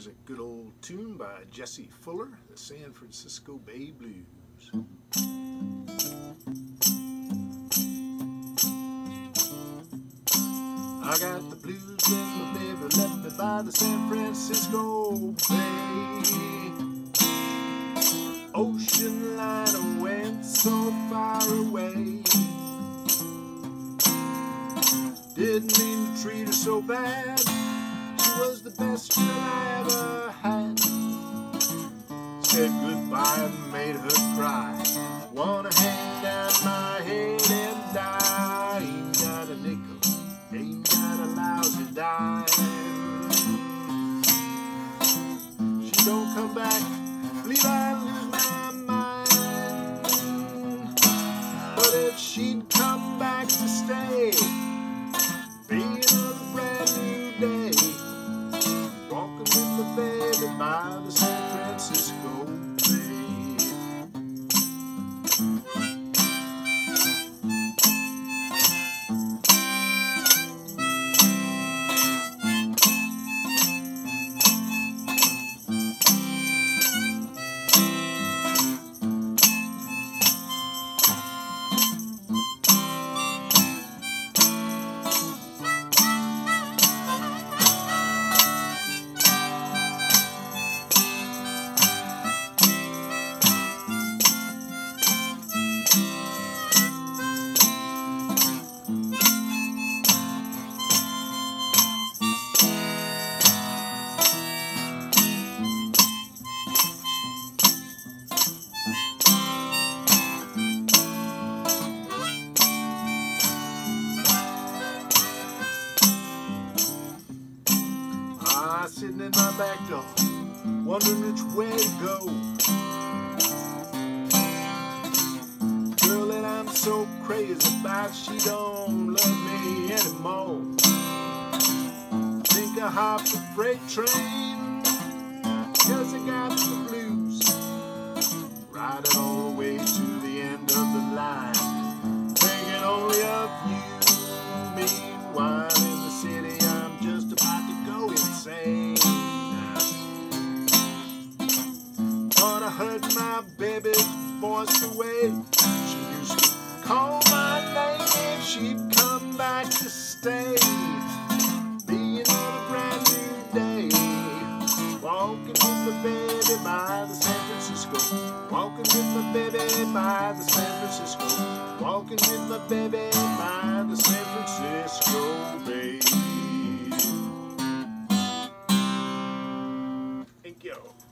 Here's a good old tune by Jesse Fuller, the San Francisco Bay Blues. I got the blues when my baby left me by the San Francisco Bay. Ocean liner went so far away. Didn't mean to treat her so bad. She was the best girl I ever had. Said goodbye and made her cry. Wanna hang down my head and die. Ain't got a nickel, ain't got a lousy dime. She don't come back, believe I lose my mind. But if she'd come back to stay, be another brand new day. Walking with my baby by the San Francisco Bay. Sitting in my back door, wondering which way to go. Girl that I'm so crazy about, she don't love me anymore. Think I hopped a freight train, 'cause I got the blues. Riding all the way to the end of the line, thinking only of you. Meanwhile in the city I'm just about to go insane. Thought I heard my baby's voice the way she used to call my name if she'd come back to stay. Be another brand new day. Walking with my baby by the San Francisco. Walking with my baby by the San Francisco. Walking with my baby by the San Francisco Bay. Thank you.